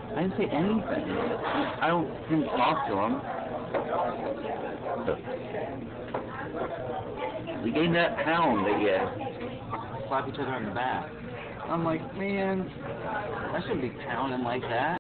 I didn't say anything. I didn't talk to him. We gave that pound that you slap each other in the back. I'm like, man, I shouldn't be pounding like that.